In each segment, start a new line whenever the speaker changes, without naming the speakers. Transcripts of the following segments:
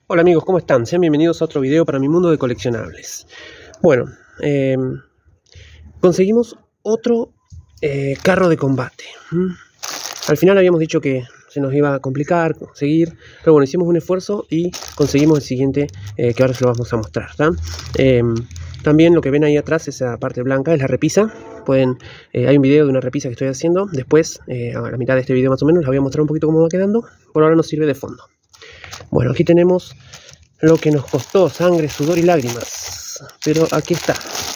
Hola amigos, ¿cómo están? Sean bienvenidos a otro video para mi mundo de coleccionables. Bueno, conseguimos otro carro de combate. Al final habíamos dicho que se nos iba a complicar conseguir, pero bueno, hicimos un esfuerzo y conseguimos el siguiente, que ahora se lo vamos a mostrar. También lo que ven ahí atrás, esa parte blanca, es la repisa. Hay un video de una repisa que estoy haciendo. Después, a la mitad de este video más o menos, les voy a mostrar un poquito cómo va quedando. Por ahora nos sirve de fondo. Bueno, aquí tenemos lo que nos costó sangre, sudor y lágrimas. Pero aquí está.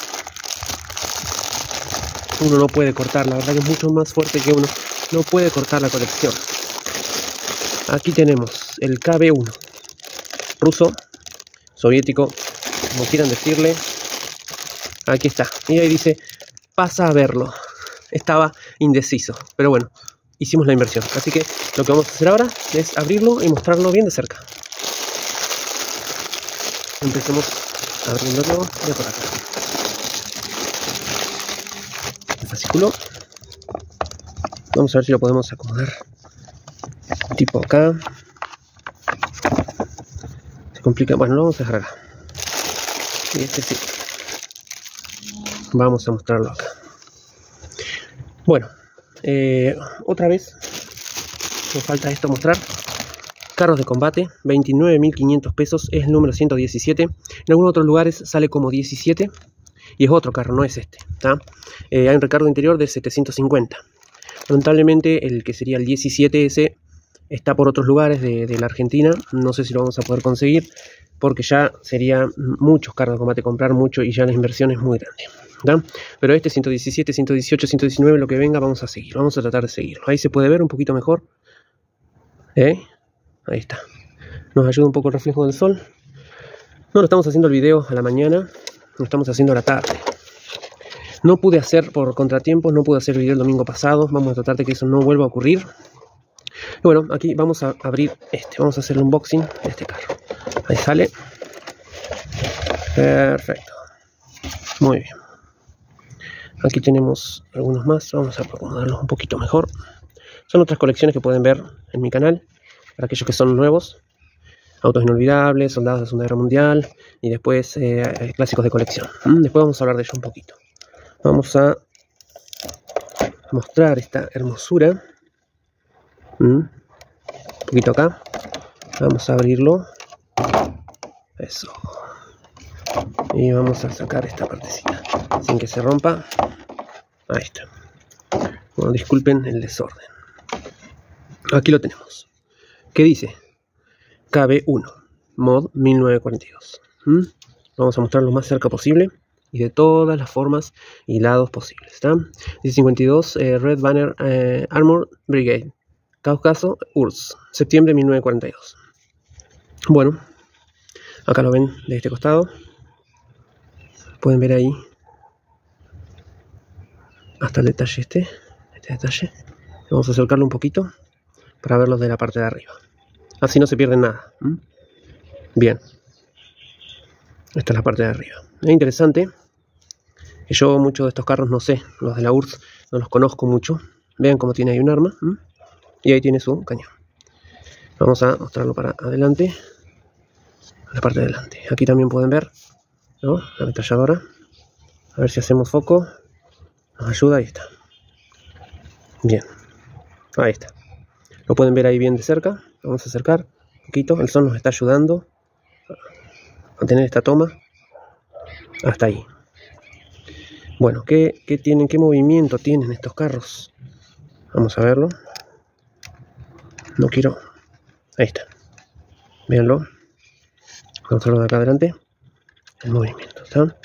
Uno no puede cortar, la verdad que es mucho más fuerte que uno. No puede cortar la colección. Aquí tenemos el KB-1. Ruso, soviético, como quieran decirle. Aquí está. Y ahí dice, pasa a verlo. Estaba indeciso, pero bueno, hicimos la inversión. Así que lo que vamos a hacer ahora es abrirlo y mostrarlo bien de cerca. Empecemos abriéndolo de por acá. El fascículo. Vamos a ver si lo podemos acomodar tipo acá. Se complica. Bueno, lo vamos a dejar acá. Y este sí. Vamos a mostrarlo acá. Bueno, otra vez nos falta esto mostrar. Carros de combate, 29.500 pesos, es el número 117. En algunos otros lugares sale como 17 y es otro carro, no es este. Hay un recargo interior de 750. Lamentablemente el que sería el 17 ese está por otros lugares de la Argentina. No sé si lo vamos a poder conseguir porque ya sería muchos carros de combate comprar mucho y ya la inversión es muy grande. Pero este 117, 118, 119, lo que venga vamos a seguir. Vamos a tratar de seguirlo. Ahí se puede ver un poquito mejor. Ahí está. Nos ayuda un poco el reflejo del sol. No lo estamos haciendo el video a la mañana, lo estamos haciendo a la tarde. No pude hacer por contratiempos, no pude hacer el video el domingo pasado. Vamos a tratar de que eso no vuelva a ocurrir. Y bueno, aquí vamos a abrir este. Vamos a hacer el unboxing de este carro. Ahí sale. Perfecto. Muy bien. Aquí tenemos algunos más. Vamos a acomodarlos un poquito mejor. Son otras colecciones que pueden ver en mi canal. Para aquellos que son nuevos, autos inolvidables, soldados de la Segunda Guerra Mundial y después clásicos de colección. Después vamos a hablar de ello un poquito. Vamos a mostrar esta hermosura. Un poquito acá. Vamos a abrirlo. Eso. Y vamos a sacar esta partecita sin que se rompa. Ahí está. Bueno, disculpen el desorden. Aquí lo tenemos. ¿Qué dice? KB-1, mod 1942. Vamos a mostrarlo lo más cerca posible y de todas las formas y lados posibles. 1052 Red Banner Armored Brigade, Cáucaso, URSS, septiembre 1942. Bueno, acá lo ven de este costado. Pueden ver ahí hasta el detalle este detalle. Vamos a acercarlo un poquito para verlos de la parte de arriba. Así no se pierde nada. Bien. Esta es la parte de arriba. Es interesante que yo muchos de estos carros no sé. Los de la URSS no los conozco mucho. Vean cómo tiene ahí un arma. Y ahí tiene su cañón. Vamos a mostrarlo para adelante. La parte de adelante. Aquí también pueden ver, ¿no?, la ametralladora. A ver si hacemos foco. Nos ayuda. Ahí está. Bien. Ahí está. Lo pueden ver ahí bien de cerca. Vamos a acercar un poquito. El sol nos está ayudando a tener esta toma. Hasta ahí. Bueno, ¿qué tienen? ¿Qué movimiento tienen estos carros? Vamos a verlo. No quiero. Ahí está. Véanlo. Vamos a verlo de acá adelante. El movimiento. ¿Está?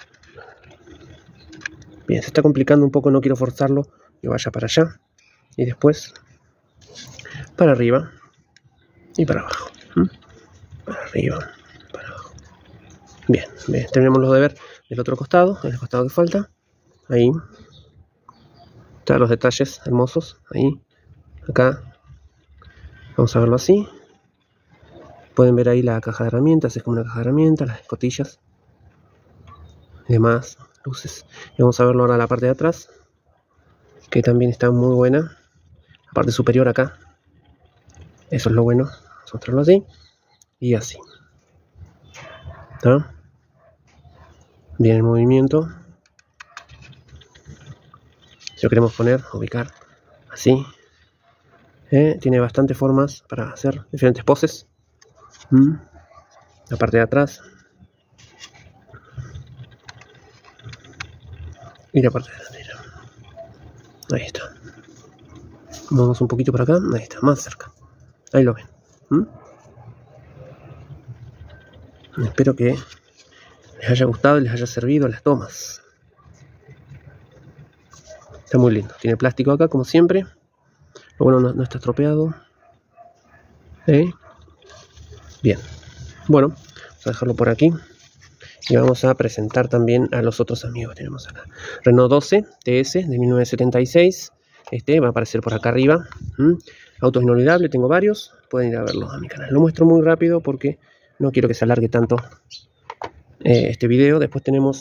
Bien, se está complicando un poco. No quiero forzarlo que vaya para allá. Y después para arriba y para abajo. Para arriba, para abajo. Bien, terminamos de ver del otro costado, el costado que falta. Ahí están los detalles hermosos. Ahí, acá. Vamos a verlo así. Pueden ver ahí la caja de herramientas. Es como una caja de herramientas, las escotillas y demás, luces. Y vamos a verlo ahora la parte de atrás, que también está muy buena. La parte superior acá. Eso es lo bueno. Vamos a mostrarlo así y así. ¿Está? Bien el movimiento. Si lo queremos poner, ubicar así. Tiene bastantes formas para hacer diferentes poses. La parte de atrás. Y la parte delantera. Ahí está. Vamos un poquito por acá. Ahí está, más cerca. Ahí lo ven. Espero que les haya gustado y les haya servido las tomas. Está muy lindo. Tiene plástico acá, como siempre. Lo bueno, no está estropeado. Bien. Bueno, vamos a dejarlo por aquí. Y vamos a presentar también a los otros amigos que tenemos acá. Renault 12 TS de 1976. Este va a aparecer por acá arriba. Autos inolvidables, tengo varios. Pueden ir a verlos a mi canal. Lo muestro muy rápido porque no quiero que se alargue tanto este video. Después tenemos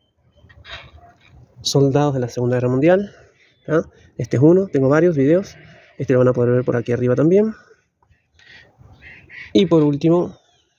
soldados de la Segunda Guerra Mundial. Este es uno, tengo varios videos. Este lo van a poder ver por aquí arriba también. Y por último,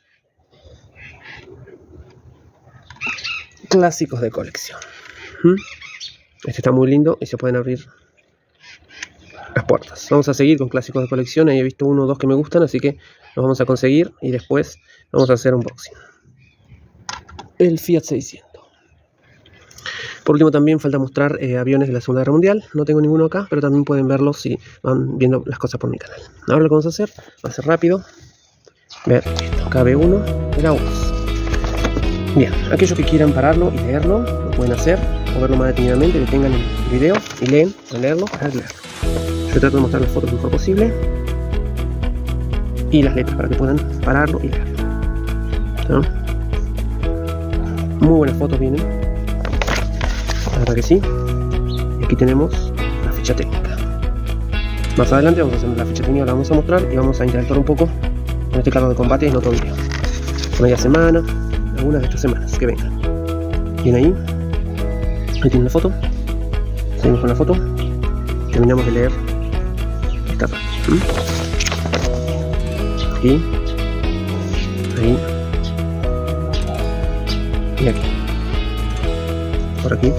clásicos de colección. Este está muy lindo y se pueden abrir las puertas. Vamos a seguir con clásicos de colección. Ahí he visto uno o dos que me gustan, así que los vamos a conseguir y después vamos a hacer un unboxing. El Fiat 600. Por último también falta mostrar aviones de la Segunda Guerra Mundial. No tengo ninguno acá, pero también pueden verlos si van viendo las cosas por mi canal. Ahora lo que vamos a hacer va a ser rápido. Ver esto, KB1 de la URSS. Bien, aquellos que quieran pararlo y leerlo, lo pueden hacer, o verlo más detenidamente, que tengan el video y leen, para leerlo, para leerlo. Yo trato de mostrar las fotos lo mejor posible y las letras para que puedan pararlo y leerlo. ¿No? Muy buenas fotos vienen, la verdad que sí. Y aquí tenemos la ficha técnica. Más adelante vamos a hacer la ficha técnica, la vamos a mostrar y vamos a interactuar un poco con este carro de combate en otro video. Media semana, algunas de estas semanas que vengan. Bien ahí tienen la foto. Seguimos con la foto. Terminamos de leer esta parte. Aquí, ahí y aquí. Por aquí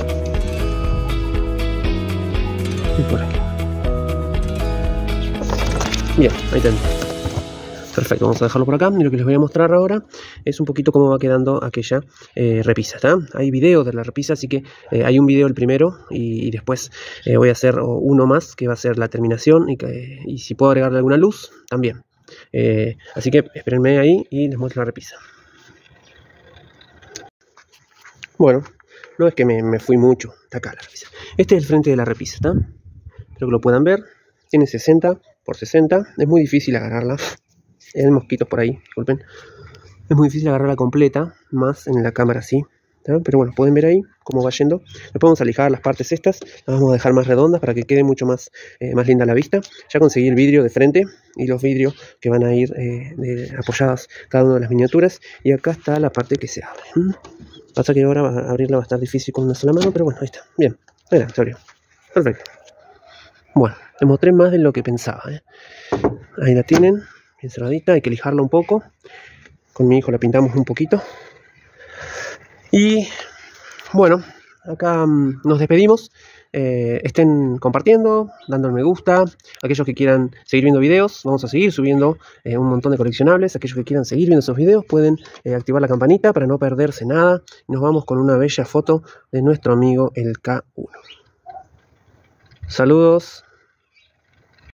y por aquí. Bien, ahí tenemos. Perfecto, vamos a dejarlo por acá. Y lo que les voy a mostrar ahora es un poquito cómo va quedando aquella repisa. ¿Está? Hay videos de la repisa, así que hay un video el primero y después voy a hacer uno más que va a ser la terminación y si puedo agregarle alguna luz también. Así que espérenme ahí y les muestro la repisa. Bueno, no es que me fui mucho. Está acá la repisa. Este es el frente de la repisa, ¿está? Espero que lo puedan ver. Tiene 60 por 60. Es muy difícil agarrarla. Hay mosquitos por ahí, disculpen. Es muy difícil agarrarla completa, más en la cámara así. Pero bueno, pueden ver ahí cómo va yendo. Después vamos a lijar las partes estas. Las vamos a dejar más redondas para que quede mucho más linda la vista. Ya conseguí el vidrio de frente y los vidrios que van a ir apoyados cada una de las miniaturas. Y acá está la parte que se abre. Pasa que ahora abrirla va a estar difícil con una sola mano, pero bueno, ahí está. Bien, ahí se abrió. Perfecto. Bueno, les mostré más de lo que pensaba. Ahí la tienen. Bien cerradita, hay que lijarla un poco. Con mi hijo la pintamos un poquito. Y bueno, acá nos despedimos. Estén compartiendo, dándole me gusta. Aquellos que quieran seguir viendo videos, vamos a seguir subiendo un montón de coleccionables. Aquellos que quieran seguir viendo esos videos pueden activar la campanita para no perderse nada. Y nos vamos con una bella foto de nuestro amigo el K1. Saludos.